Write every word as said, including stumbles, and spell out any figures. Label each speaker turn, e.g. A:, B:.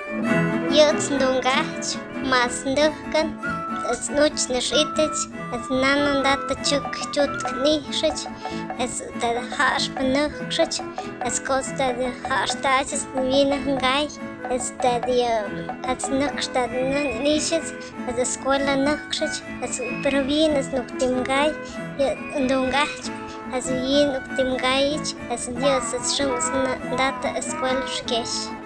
A: Jetzt nun gach, mas ndukan, es nuch nishitich, es nanon data chuk chut knishich, es da harsh panuchich, es kosta de harsh taches vina ngai, es da de es nuksh da nishich, es escola nukshich, es provin es nuktim gai, nun gach, es yin nuktim gaich, es dios es shums data escola shkesh.